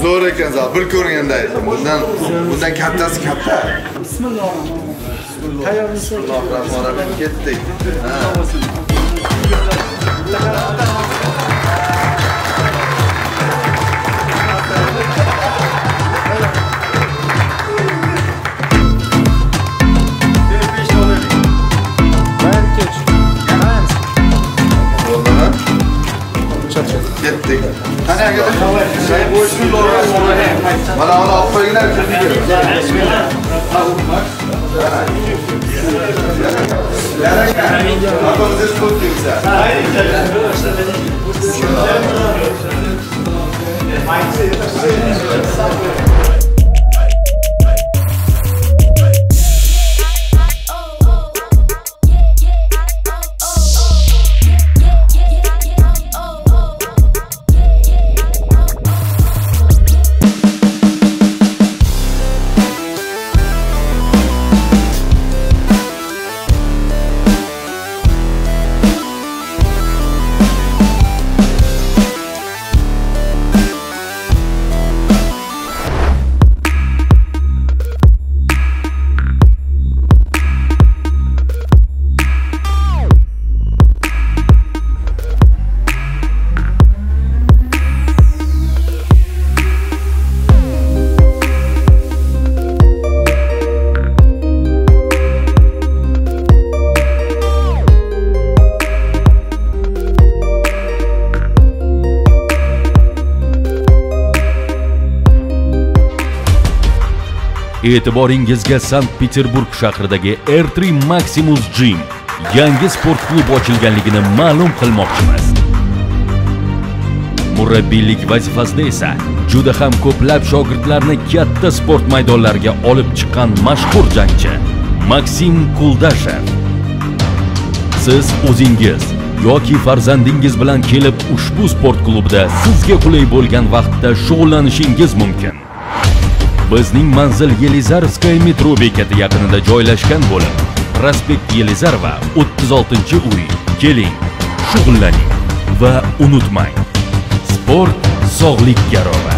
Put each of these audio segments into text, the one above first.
Zo'r ekan zal, bir ko'rganday. Bundan kattasi katta. Bismillahirrohmanirrohim. Tayyormisiz? Bismillahirrohmanirrohim. Ketdik. Ketdik. Qani aka? Mana olib qo'yinglar. E'tiboringizga Sankt-Peterburg shahridagi R3 Maximus Gym yangi sport klub ochilganligini ma'lum qilmoqchimiz. Murabbiylik vazifasida esa juda ham ko'plab shogirdlarni katta sport maydonlariga olib chiqqan mashhur jangchi Maksim Kuldashev. Siz o'zingiz yoki farzandingiz bilan kelib ushbu sport klubida sizga qulay bo'lgan vaqtda shug'ullanishingiz mumkin. Bizning manzil Yelizarskaya metro bekati yaqinida joylashgan bo'lib, Prospekt Yelizarova 36-uy. Keling, shug'ullaning va unutmang. Sport sog'lik garovi.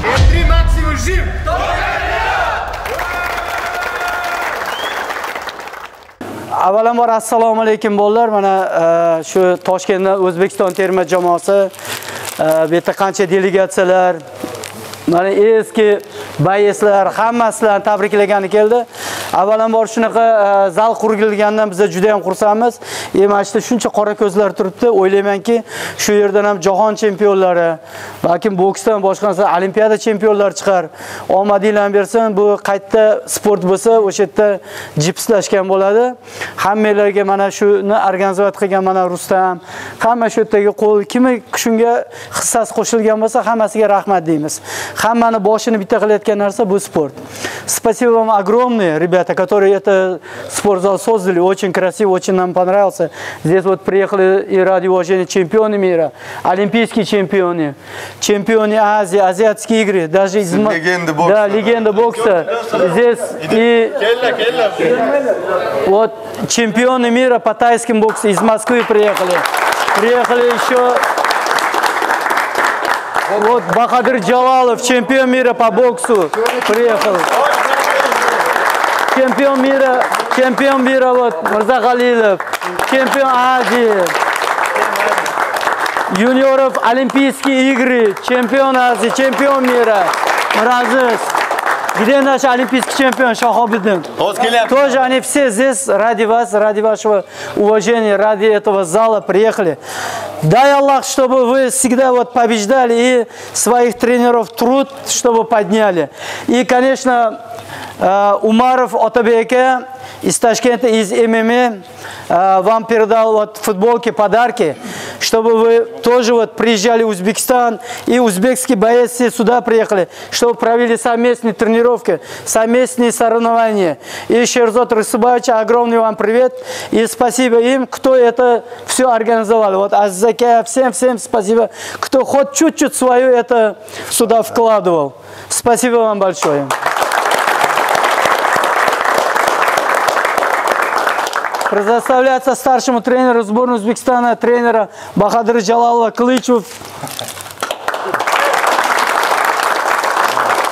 Avvalambor assalomu alaykum bolalar. Mana shu Toshkentda O'zbekiston terma jamoasi bu yerda qancha delegatsiyalar, mana eski bayeslar hammasidan tabriklagani keldi. Avvalambor shunaqa zal qurilganidan biz juda ham xursandmiz. Mana shu shuncha qora ko'zlar turibdi. O'ylaymanki, shu yerdan ham jahon chempionlari, balkim boksdan boshqa olimpiada chempionlari chiqar. Omadinglarni bersin, bu qayta sport bo'lsa, o'sha yerda jipslashgan bo'ladi. Hammalarga mana shuni organizatsiya qilgan mana Rustam, hamma shu yerdagi qo'l kimi shunga hissasi qo'shilgan bo'lsa, hammasiga rahmat deymiz. Hammani boshini bitta qilayotgan narsa bu sport. Спасибо вам огромное, ребята, которые это спортзал создали. Очень красиво, очень нам понравился. Здесь вот приехали и ради уважения чемпионы мира, олимпийские чемпионы, чемпионы Азии, азиатские игры, даже из легенда бокса. Здесь и вот чемпионы мира по тайскому боксу из Москвы приехали. Приехали еще вот Бахадыр Джалалов, чемпион мира по боксу, приехал. Чемпион мира вот Мурза Халилов, чемпион Азии, юниоров Олимпийские игры, чемпион Азии, чемпион мира, Мразыс. Где наш олимпийский чемпион Шахобидин? Тоже они все здесь ради вас, ради вашего уважения, ради этого зала приехали. Дай Аллах, чтобы вы всегда вот побеждали и своих тренеров труд, чтобы подняли. И, конечно, Умаров Отабеке из Ташкента, из ММА, вам передал вот футболки, подарки, чтобы вы тоже вот приезжали в Узбекистан, и узбекские бойцы сюда приехали, чтобы провели совместные тренировки, совместные соревнования. И Шерзот Рысыбаевич, огромный вам привет, и спасибо им, кто это все организовал. Вот Аззаке, всем спасибо, кто хоть чуть-чуть свое это сюда вкладывал. Спасибо вам большое. Предоставляется старшему тренеру сборной Узбекистана, тренера Бахадыра Джалалова Кылычев.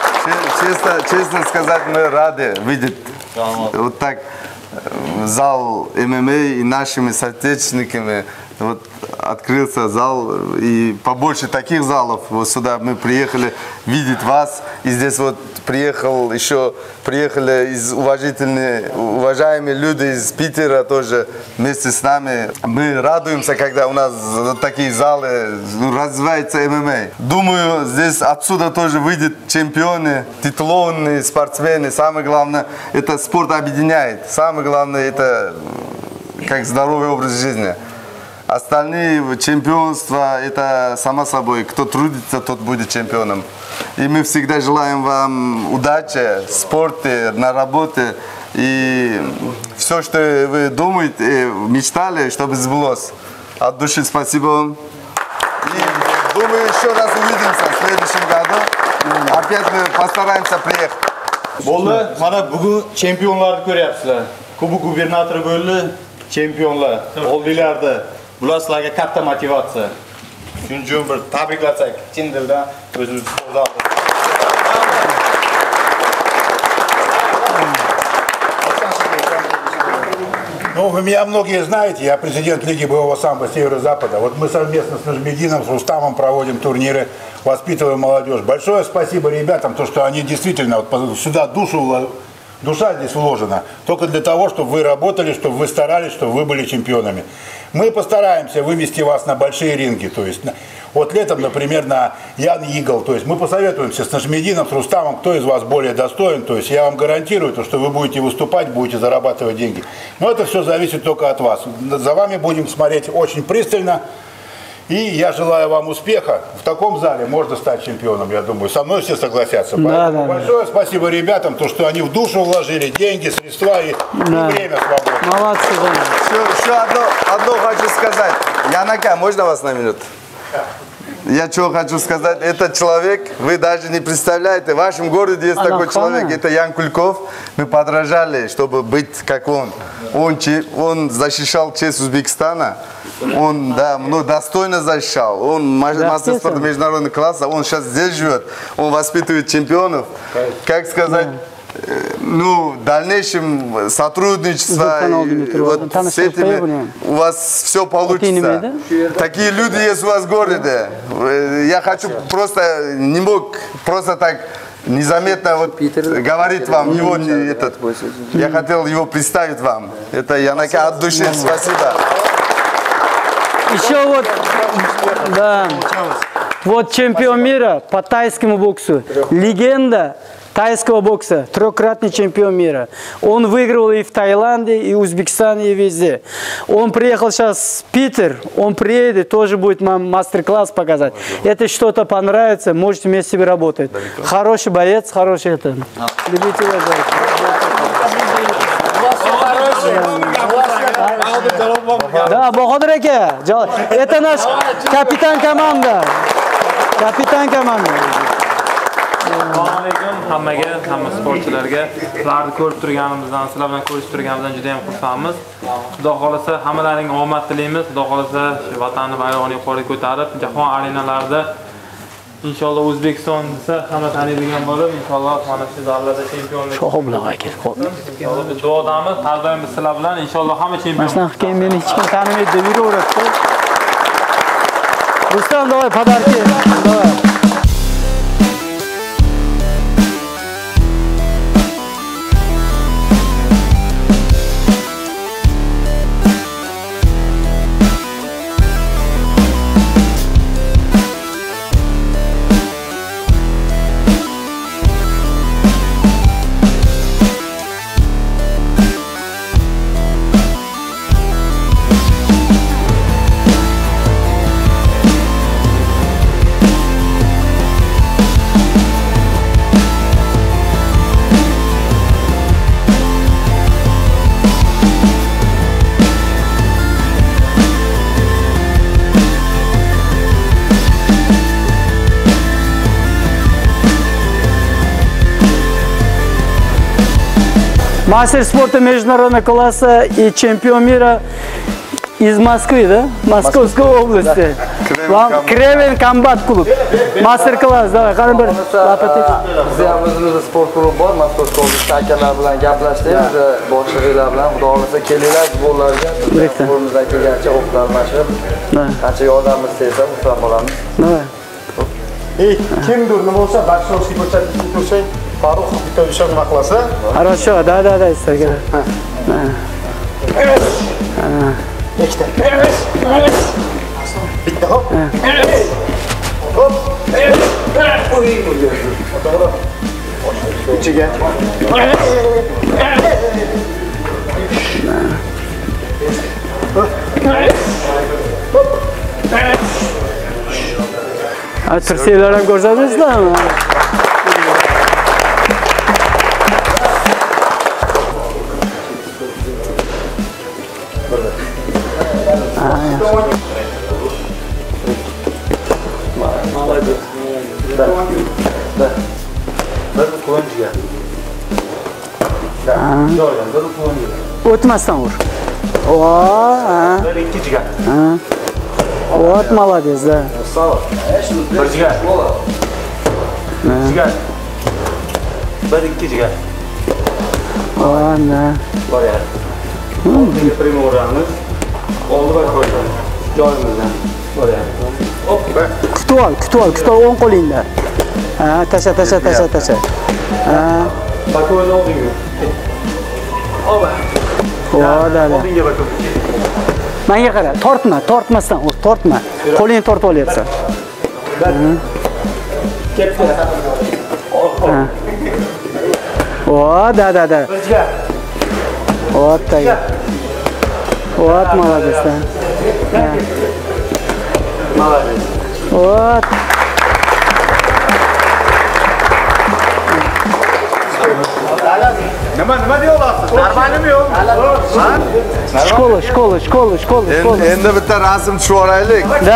честно сказать, мы рады видеть вот так зал ММА и нашими соотечественниками. Вот открылся зал, и побольше таких залов. Вот сюда мы приехали видеть вас. И здесь вот приехали уважаемые люди из Питера тоже вместе с нами. Мы радуемся, когда у нас вот такие залы, развивается ММА. Думаю, здесь отсюда тоже выйдут чемпионы, титулованные спортсмены. Самое главное, это спорт объединяет. Самое главное, это как здоровый образ жизни. Остальные чемпионства, это само собой, кто трудится, тот будет чемпионом. И мы всегда желаем вам удачи в спорте, на работе. И все, что вы думаете, мечтали, чтобы сбылось. От души спасибо вам. И думаю, еще раз увидимся в следующем году. Опять мы постараемся приехать. Болды, mana bugun chempionlarni ko'ryapsizlar. Kubok gubernatori bo'ldi, chempionlar. Oldinglarda. Bular sizlarga katta motivatsiya. Shuning uchun bir tabriklasak, chin dildan o'zimiz qo'llab. Ну, вы меня многие знаете, я президент Лиги боевого самбо Северо-Запада. Вот мы совместно с Нажмедином, с Рустамом проводим турниры, воспитываем молодежь. Большое спасибо ребятам, то, что они действительно вот сюда душа здесь вложена. Только для того, чтобы вы работали, чтобы вы старались, чтобы вы были чемпионами. Мы постараемся вывести вас на большие ринги. То есть, вот летом, например, на Ян Игл. То есть мы посоветуемся с Нажмедином, с Рустамом, кто из вас более достоин. То есть я вам гарантирую, то, что вы будете выступать, будете зарабатывать деньги. Но это все зависит только от вас. За вами будем смотреть очень пристально. И я желаю вам успеха. В таком зале можно стать чемпионом, я думаю. Со мной все согласятся. Поэтому большое спасибо ребятам, то, что они в душу вложили деньги, средства и время свободное. Молодцы, Еще одно хочу сказать. Янака, можно вас на минуту? Я что хочу сказать, этот человек, вы даже не представляете, в вашем городе есть такой человек, это Ян Кульков. Мы подражали, чтобы быть как он. Он защищал честь Узбекистана, он достойно защищал. Он мастер спорта международного класса, он сейчас здесь живет, он воспитывает чемпионов. Как сказать, в дальнейшем сотрудничество вот с этими, у вас все получится. Такие люди есть у вас в городе. Я хочу не мог просто так незаметно говорить вам его я хотел его представить вам. Это Янака от души. Спасибо. Еще вот чемпион мира по тайскому боксу, легенда тайского бокса, трехкратный чемпион мира. Он выиграл и в Таиланде, и в Узбекистане, и везде. Он приехал сейчас в Питер, он приедет, тоже будет нам мастер-класс показать. Это что-то понравится, можете вместе себе работать. Хороший боец, хороший это. Любите его. Да, Бахадыр ака, это наш капитан команды. Капитан команды. Assalomu alaykum hammaga, hamma sportchilarga. Sizlarni ko'rib turganimizdan, sizlar bilan ko'rishib turganimizdan juda ham xursandmiz. Xudo xolasa hammalaring omad tilaymiz. Xudo xolasa shu vatanni bayrog'ini yuqoriga ko'tarib, jahon arenalarida inshaalloh O'zbekiston desa hamma taniydigan bo'lib, inshaalloh mana shu zallarda chempionlik. Inshaalloh biz duodamiz, har doim biz sizlar bilan inshaalloh hamma chempion. Mana keyin meni hech kim tanimaydi deb yuraveradi. Rustam, давай подарки. Давай. Мастер спорта международного класса и чемпион мира из Москвы, да? Московской области. Вам Кремен Комбат клуб. Мастер-класс, давай. Qani bir lapatech. Bizda ham o'zimizda sport klubi bor. Moskovda akalar bilan gaplashdik. Biz boshlig'inglar bilan xudo xolasa kelinglar futbollarga. Qo'limizdan kelgancha o'qitamiz. Qancha yordamimiz tegsa, xursand bo'lamiz. Kimdir nima bo'lsa, Bakshovskiy ko'rsatib tursang, Farruh bitta ishon nima qilasa? Хорошо, да, istargan. Ikkita. Bitta hop. Hop. To'g'ri. Uchiga. Tirsaklar ham ko'rsatmaysizlarmi? O'tmasdan ur. Bir ikki jigar. Вот, молодец, да. Bir jigar. Jigar. Bir ikki jigar. Ладно. Bor ya. Oldiga primoramiz. Oldi va qo'yamiz. Joyimizdan. Bor ya. Hop. Kutib ol, o'ng qo'lingda. Tasha. Bakovni oldingmi? Oba. Da. Oldinga bakov. Menga qara, tortmasdan ur, tortma. Qo'lingni tortib olyapsan. Ketdi. Da. Вот так. Вот, молодец, да. Молодец. Вот. Nima deya olasiz? Normalmi yo'q? Школа. Endi bitta rasm tushib olaylik. Да.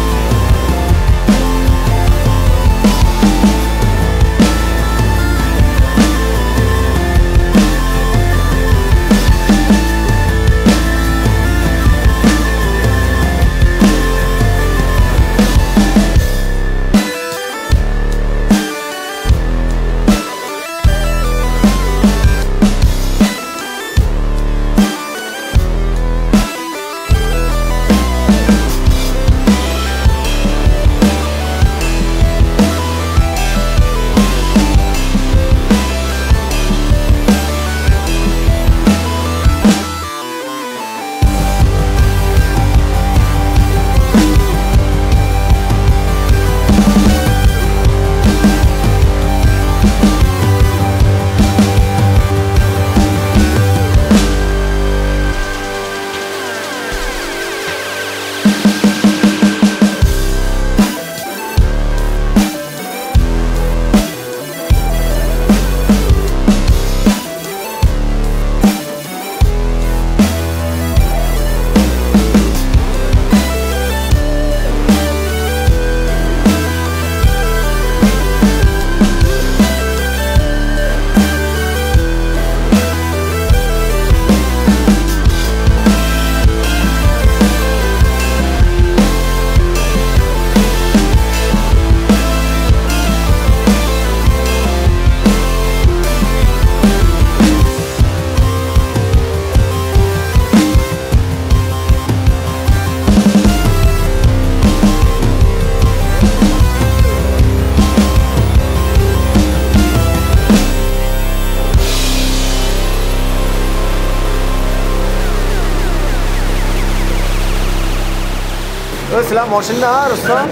Sizlar mashina Rustam?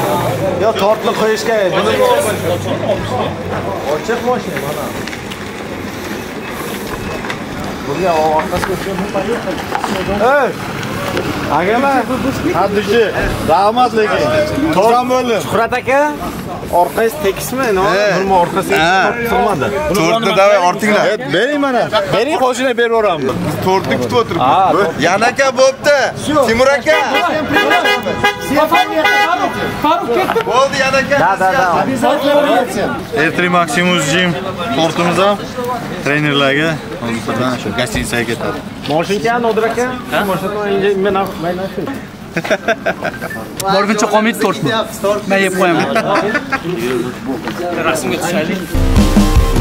Yo, tortni qo'yishga. Ochiq mashina mana. Bunga orqasiga Ey! Agalar, haddishi, rahmat lekin. To'g'ri bo'ldi. Shuhrat aka, orqangiz tekismi? Nima orqasiga turmadi. To'rtni davay ortinglar. Bering mana. Bering qo'shini berib yuboramiz. Biz to'rtni kutib o'tiribmiz. Yana aka bo'pti. Timur aka. Bo'ldi yana aka. Da. Ertri Maximus Jim tortimiz ham trenerlarga hozirdan shu gостиницаga ketadi. Moshinka Nodir aka. Moshinka men Borguncha qolmaydi tortmi? Men yeb qo'yaman. rasmga tushaylik.